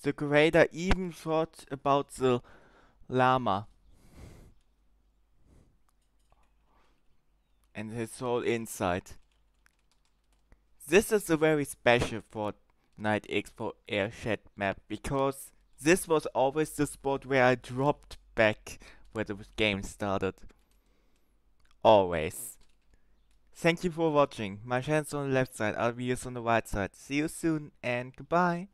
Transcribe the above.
The creator even thought about the llama and his whole insight. This is a very special Fortnite Expo Airchat map because this was always the spot where I dropped back when the game started. Always. Thank you for watching. My channel's on the left side, our videos on the right side. See you soon and goodbye.